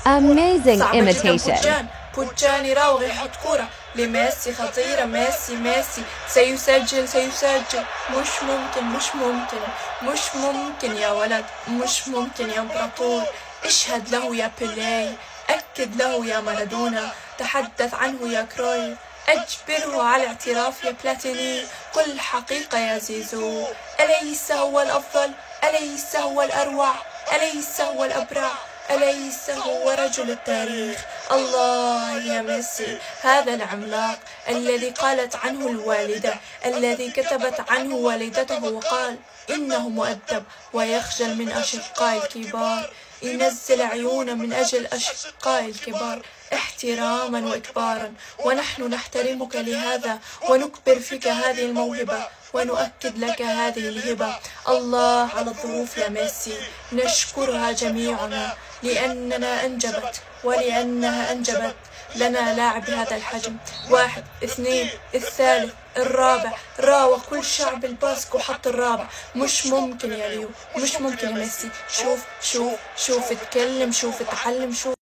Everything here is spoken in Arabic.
Amazing صعبة جدا. imitation. بوجان يراوغ يحط كورة لميسي، خطيرة. ميسي سيسجل. مش ممكن يا ولد، مش ممكن يا امبراطور. اشهد له يا بيليه، أكد له يا مارادونا، تحدث عنه يا كرويف، أجبره على اعتراف يا بلاتيني. قل الحقيقة يا زيزو، أليس هو الأفضل؟ أليس هو الأروع؟ أليس هو الأبرع؟ أليس هو رجل التاريخ؟ الله يا ميسي، هذا العملاق الذي قالت عنه الوالدة، الذي كتبت عنه والدته وقال إنه مؤدب ويخجل من أشقاء الكبار، ينزل عيونه من أجل أشقاء الكبار احتراما وإكبارا. ونحن نحترمك لهذا ونكبر فيك هذه الموهبة ونؤكد لك هذه الهبة. الله على الظروف يا ميسي، نشكرها جميعنا لأننا أنجبت ولأنها أنجبت لنا لاعب بهذا الحجم. 1 2 الثالث الرابع، راوغ كل شعب الباسك وحط الرابع. مش ممكن يا ليو، مش ممكن يا ميسي. شوف اتكلم، شوف اتعلم، شوف